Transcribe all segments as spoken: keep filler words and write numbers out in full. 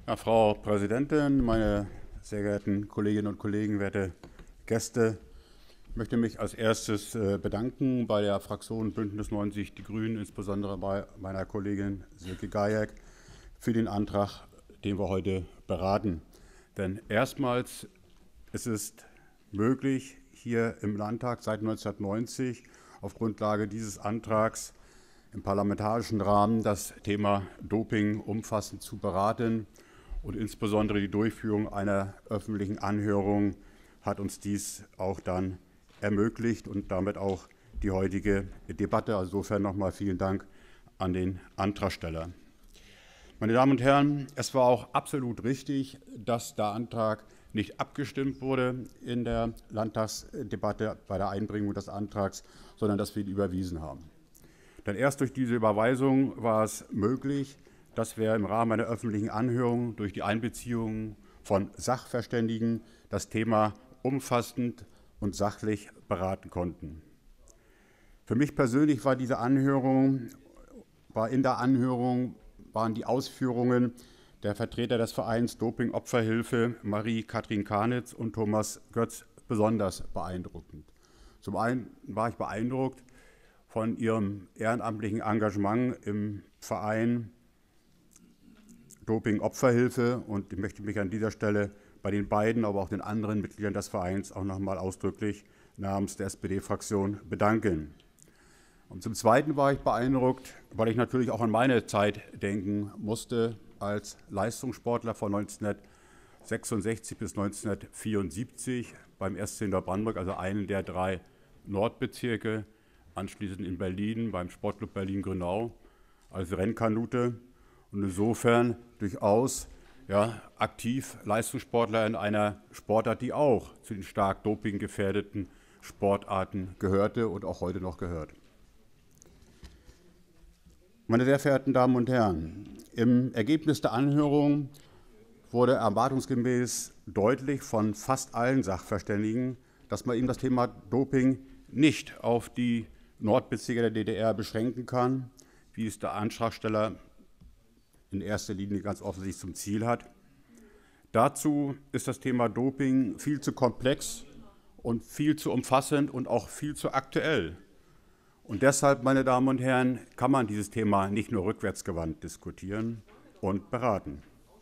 Ja, Frau Präsidentin, meine sehr geehrten Kolleginnen und Kollegen, werte Gäste, ich möchte mich als erstes bedanken bei der Fraktion Bündnis neunzig Die Grünen, insbesondere bei meiner Kollegin Silke Gajek, für den Antrag, den wir heute beraten. Denn erstmals ist es möglich, hier im Landtag seit neunzehnhundertneunzig auf Grundlage dieses Antrags im parlamentarischen Rahmen das Thema Doping umfassend zu beraten. Und insbesondere die Durchführung einer öffentlichen Anhörung hat uns dies auch dann ermöglicht und damit auch die heutige Debatte. Also insofern nochmal vielen Dank an den Antragsteller. Meine Damen und Herren, es war auch absolut richtig, dass der Antrag nicht abgestimmt wurde in der Landtagsdebatte bei der Einbringung des Antrags, sondern dass wir ihn überwiesen haben. Denn erst durch diese Überweisung war es möglich, dass wir im Rahmen einer öffentlichen Anhörung durch die Einbeziehung von Sachverständigen das Thema umfassend und sachlich beraten konnten. Für mich persönlich war diese Anhörung, war in der Anhörung waren die Ausführungen der Vertreter des Vereins Doping-Opferhilfe Marie-Kathrin Karnitz und Thomas Götz besonders beeindruckend. Zum einen war ich beeindruckt von ihrem ehrenamtlichen Engagement im Verein Doping-Opferhilfe und ich möchte mich an dieser Stelle bei den beiden, aber auch den anderen Mitgliedern des Vereins auch noch mal ausdrücklich namens der S P D-Fraktion bedanken. Und zum Zweiten war ich beeindruckt, weil ich natürlich auch an meine Zeit denken musste als Leistungssportler von neunzehnhundertsechsundsechzig bis neunzehnhundertvierundsiebzig beim S C Neubrandenburg, also einen der drei Nordbezirke, anschließend in Berlin beim Sportclub Berlin-Grünau als Rennkanute. Und insofern durchaus ja, aktiv Leistungssportler in einer Sportart, die auch zu den stark dopinggefährdeten Sportarten gehörte und auch heute noch gehört. Meine sehr verehrten Damen und Herren, im Ergebnis der Anhörung wurde erwartungsgemäß deutlich von fast allen Sachverständigen, dass man eben das Thema Doping nicht auf die Nordbezirke der D D R beschränken kann, wie es der Antragsteller in erster Linie ganz offensichtlich zum Ziel hat. Dazu ist das Thema Doping viel zu komplex und viel zu umfassend und auch viel zu aktuell. Und deshalb, meine Damen und Herren, kann man dieses Thema nicht nur rückwärtsgewandt diskutieren und beraten.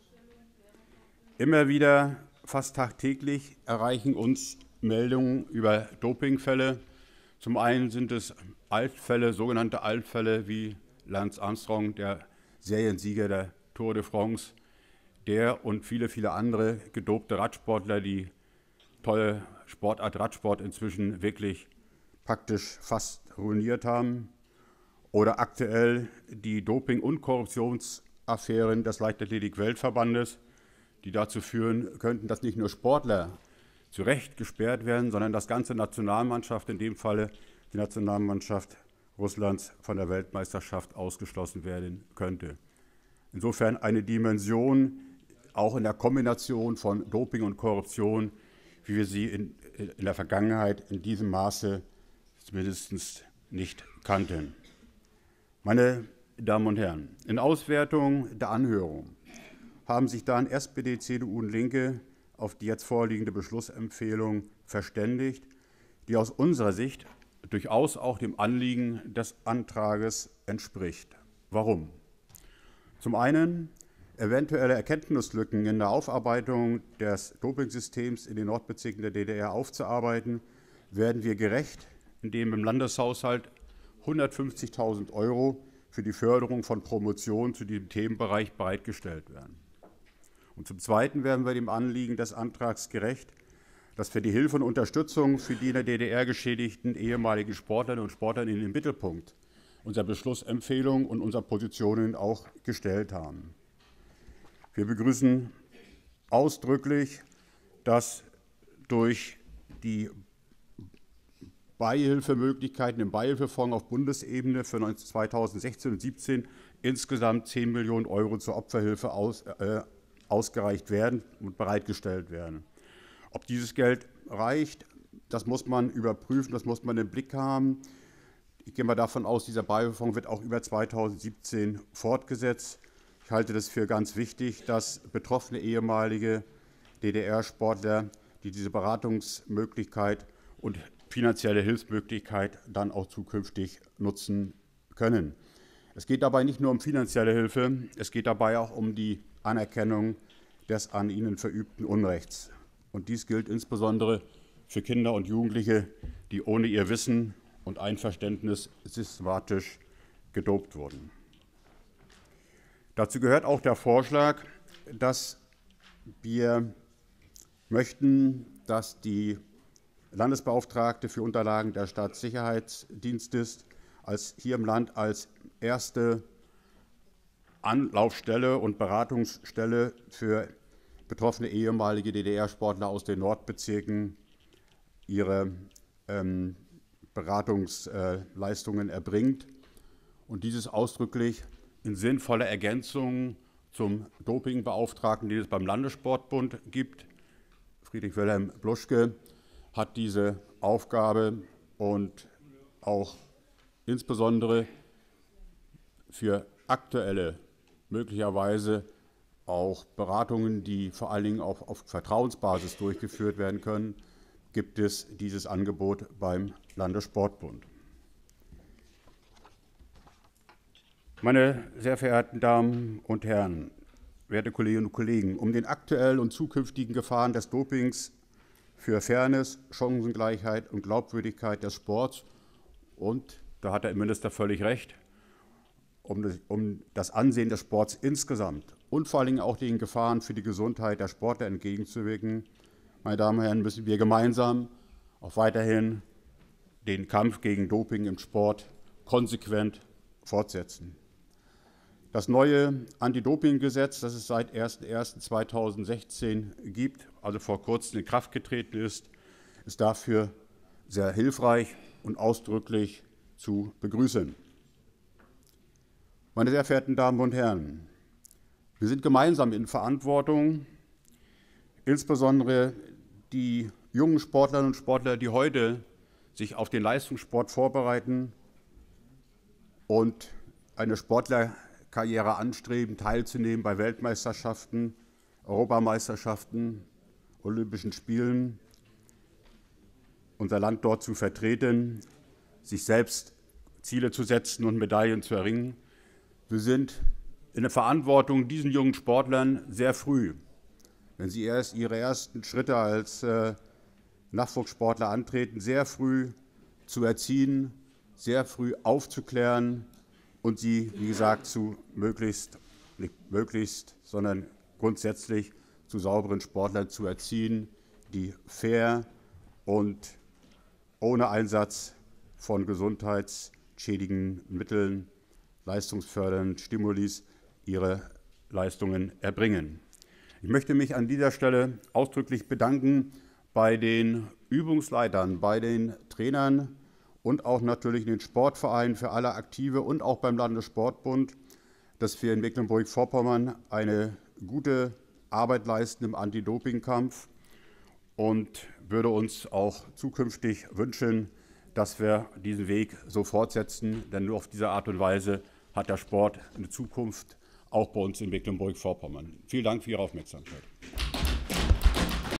Immer wieder, fast tagtäglich, erreichen uns Meldungen über Dopingfälle. Zum einen sind es Altfälle, sogenannte Altfälle wie Lance Armstrong, der Seriensieger der Tour de France, der und viele, viele andere gedopte Radsportler, die tolle Sportart Radsport inzwischen wirklich praktisch fast ruiniert haben. Oder aktuell die Doping- und Korruptionsaffären des Leichtathletik-Weltverbandes, die dazu führen könnten, dass nicht nur Sportler zu Recht gesperrt werden, sondern dass ganze Nationalmannschaft, in dem Falle die Nationalmannschaft Russlands, von der Weltmeisterschaft ausgeschlossen werden könnte. Insofern eine Dimension, auch in der Kombination von Doping und Korruption, wie wir sie in, in der Vergangenheit in diesem Maße zumindest nicht kannten. Meine Damen und Herren, in Auswertung der Anhörung haben sich dann S P D, C D U und Linke auf die jetzt vorliegende Beschlussempfehlung verständigt, die aus unserer Sicht durchaus auch dem Anliegen des Antrages entspricht. Warum? Zum einen eventuelle Erkenntnislücken in der Aufarbeitung des Dopingsystems in den Nordbezirken der D D R aufzuarbeiten, werden wir gerecht, indem im Landeshaushalt hundertfünfzigtausend Euro für die Förderung von Promotion zu diesem Themenbereich bereitgestellt werden. Und zum Zweiten werden wir dem Anliegen des Antrags gerecht, dass wir die Hilfe und Unterstützung für die in der D D R geschädigten ehemaligen Sportlerinnen und Sportler in den Mittelpunkt unserer Beschlussempfehlung und unserer Positionen auch gestellt haben. Wir begrüßen ausdrücklich, dass durch die Beihilfemöglichkeiten im Beihilfefonds auf Bundesebene für zweitausendsechzehn und zweitausendsiebzehn insgesamt zehn Millionen Euro zur Opferhilfe aus, äh, ausgereicht werden und bereitgestellt werden. Ob dieses Geld reicht, das muss man überprüfen, das muss man im Blick haben. Ich gehe mal davon aus, dieser Beihilfefonds wird auch über zweitausendsiebzehn fortgesetzt. Ich halte das für ganz wichtig, dass betroffene ehemalige D D R-Sportler, die diese Beratungsmöglichkeit und finanzielle Hilfsmöglichkeit dann auch zukünftig nutzen können. Es geht dabei nicht nur um finanzielle Hilfe, es geht dabei auch um die Anerkennung des an ihnen verübten Unrechts. Und dies gilt insbesondere für Kinder und Jugendliche, die ohne ihr Wissen und Einverständnis systematisch gedopt wurden. Dazu gehört auch der Vorschlag, dass wir möchten, dass die Landesbeauftragte für Unterlagen des Staatssicherheitsdienstes als hier im Land als erste Anlaufstelle und Beratungsstelle für betroffene ehemalige D D R-Sportler aus den Nordbezirken ihre ähm, Beratungsleistungen äh, erbringt und dieses ausdrücklich in sinnvoller Ergänzung zum Dopingbeauftragten, den es beim Landessportbund gibt. Friedrich Wilhelm Bluschke hat diese Aufgabe und auch insbesondere für aktuelle, möglicherweise auch Beratungen, die vor allen Dingen auch auf Vertrauensbasis durchgeführt werden können, gibt es dieses Angebot beim Landessportbund. Meine sehr verehrten Damen und Herren, werte Kolleginnen und Kollegen, um den aktuellen und zukünftigen Gefahren des Dopings für Fairness, Chancengleichheit und Glaubwürdigkeit des Sports und, da hat der Minister völlig recht, um das, um das Ansehen des Sports insgesamt und vor allen Dingen auch den Gefahren für die Gesundheit der Sportler entgegenzuwirken, meine Damen und Herren, müssen wir gemeinsam auch weiterhin den Kampf gegen Doping im Sport konsequent fortsetzen. Das neue Anti-Doping-Gesetz, das es seit erster erster zweitausendsechzehn gibt, also vor kurzem in Kraft getreten ist, ist dafür sehr hilfreich und ausdrücklich zu begrüßen. Meine sehr verehrten Damen und Herren, wir sind gemeinsam in Verantwortung, insbesondere die jungen Sportlerinnen und Sportler, die heute sich auf den Leistungssport vorbereiten und eine Sportlerkarriere anstreben, teilzunehmen bei Weltmeisterschaften, Europameisterschaften, Olympischen Spielen, unser Land dort zu vertreten, sich selbst Ziele zu setzen und Medaillen zu erringen. Wir sind in der Verantwortung, diesen jungen Sportlern sehr früh, wenn sie erst ihre ersten Schritte als äh, Nachwuchssportler antreten, sehr früh zu erziehen, sehr früh aufzuklären und sie, wie gesagt, zu möglichst, nicht möglichst, sondern grundsätzlich zu sauberen Sportlern zu erziehen, die fair und ohne Einsatz von gesundheitsschädigenden Mitteln, leistungsfördernden Stimulis ihre Leistungen erbringen. Ich möchte mich an dieser Stelle ausdrücklich bedanken bei den Übungsleitern, bei den Trainern und auch natürlich in den Sportvereinen für alle Aktive und auch beim Landessportbund, dass wir in Mecklenburg-Vorpommern eine gute Arbeit leisten im Anti-Doping-Kampf und würde uns auch zukünftig wünschen, dass wir diesen Weg so fortsetzen, denn nur auf diese Art und Weise hat der Sport eine Zukunft, auch bei uns in Mecklenburg-Vorpommern. Vielen Dank für Ihre Aufmerksamkeit.